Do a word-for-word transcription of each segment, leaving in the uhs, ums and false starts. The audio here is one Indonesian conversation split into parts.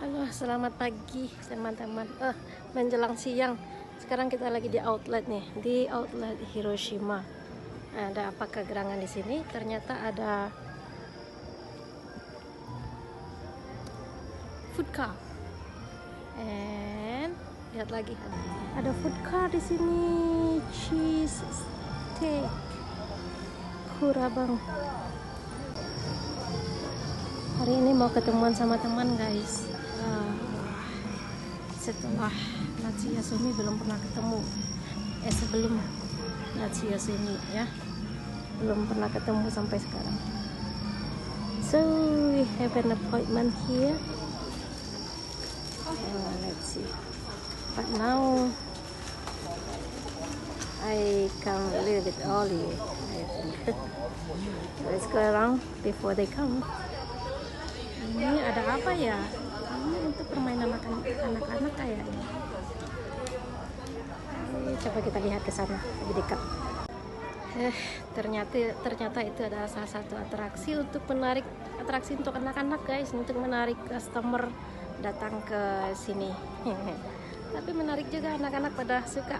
Halo, selamat pagi teman-teman. Eh, menjelang siang. Sekarang kita lagi di outlet nih, di outlet Hiroshima. Ada apa kegerangan di sini? Ternyata ada food car. And lihat lagi ada, ada food car di sini. Cheese steak. Kurabang. Hari ini mau ketemuan sama teman, guys. Uh, setelah Natsuya Sumi belum pernah ketemu. Eh sebelum Natsuya Sumi ya, belum pernah ketemu sampai sekarang. So we have an appointment here. Uh, let's see. But now I come a little bit early, I think. Let's go around before they come. Ini ada apa ya? Ini untuk permainan anak-anak kayaknya. Coba kita lihat ke sana lebih dekat. Eh, ternyata ternyata itu adalah salah satu atraksi untuk menarik atraksi untuk anak-anak, guys, untuk menarik customer datang ke sini. Tapi menarik juga, anak-anak pada suka.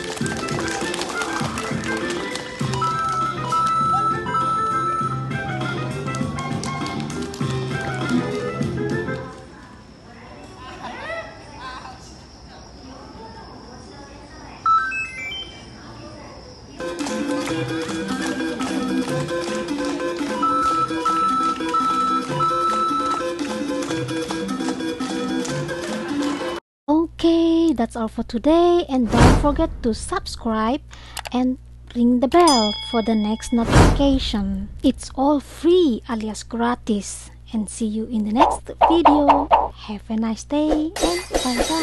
Okay, that's all for today, and don't forget to subscribe and ring the bell for the next notification. It's all free alias gratis, and see you in the next video. Have a nice day and bye bye.